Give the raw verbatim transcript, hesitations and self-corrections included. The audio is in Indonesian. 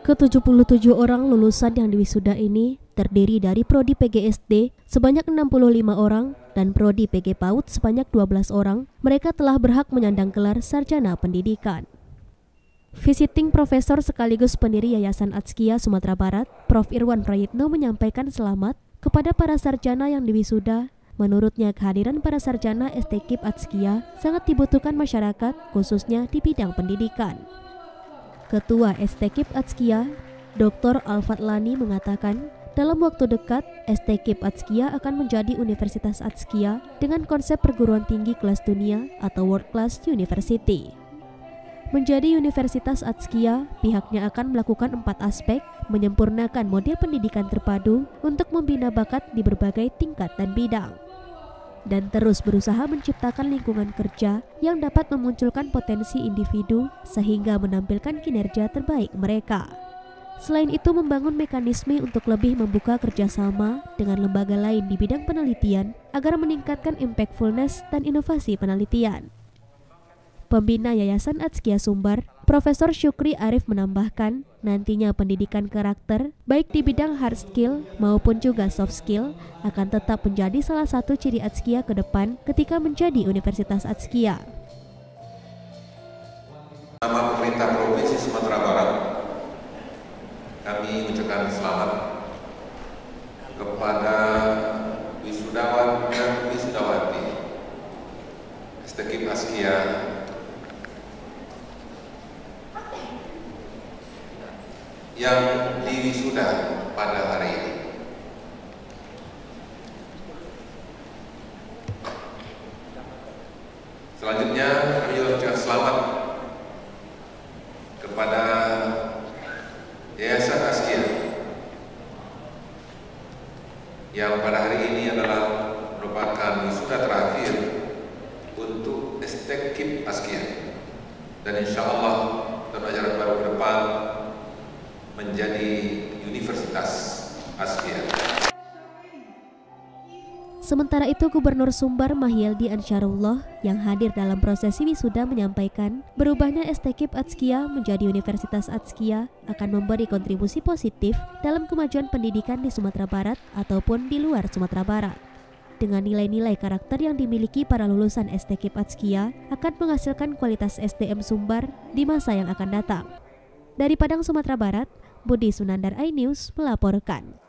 ke tujuh puluh tujuh orang lulusan yang diwisuda ini terdiri dari Prodi P G S D sebanyak enam puluh lima orang dan Prodi P G PAUD sebanyak dua belas orang. Mereka telah berhak menyandang gelar sarjana pendidikan. Visiting Profesor sekaligus pendiri Yayasan Atskia Sumatera Barat, Profesor Irwan Prayitno menyampaikan selamat kepada para sarjana yang diwisuda. Menurutnya, kehadiran para sarjana S T K I P Atskia sangat dibutuhkan masyarakat, khususnya di bidang pendidikan. Ketua S T K I P Atskia, Doktor Al-Fadlani mengatakan, dalam waktu dekat, S T K I P Atskia akan menjadi Universitas Atskia dengan konsep perguruan tinggi kelas dunia atau World Class University. Menjadi Universitas Atskia, pihaknya akan melakukan empat aspek, menyempurnakan model pendidikan terpadu untuk membina bakat di berbagai tingkat dan bidang, dan terus berusaha menciptakan lingkungan kerja yang dapat memunculkan potensi individu sehingga menampilkan kinerja terbaik mereka. Selain itu, membangun mekanisme untuk lebih membuka kerjasama dengan lembaga lain di bidang penelitian agar meningkatkan impactfulness dan inovasi penelitian. Pembina Yayasan Atskia Sumbar, Profesor Syukri Arif menambahkan, nantinya pendidikan karakter, baik di bidang hard skill maupun juga soft skill, akan tetap menjadi salah satu ciri Atskia ke depan ketika menjadi Universitas Atskia. Nama pemerintah Provinsi Sumatera Barat, kami mengucapkan selamat kepada wisudawan dan wisudawati S T K I P Atskia yang diwisuda pada hari ini. Selanjutnya kami juga mengucapkan selamat kepada Yayasan Atskia yang pada hari ini adalah merupakan wisuda terakhir untuk S T K I P Atskia, dan insya Allah tahun ajaran baru ke depan menjadi Universitas Atskia. Sementara itu, Gubernur Sumbar Mahyeldi Ansyarullah yang hadir dalam prosesi wisuda menyampaikan, berubahnya S T K I P Atskia menjadi Universitas Atskia akan memberi kontribusi positif dalam kemajuan pendidikan di Sumatera Barat ataupun di luar Sumatera Barat. Dengan nilai-nilai karakter yang dimiliki para lulusan S T K I P Atskia akan menghasilkan kualitas S D M Sumbar di masa yang akan datang. Dari Padang, Sumatera Barat, Budi Sunandar, iNews melaporkan.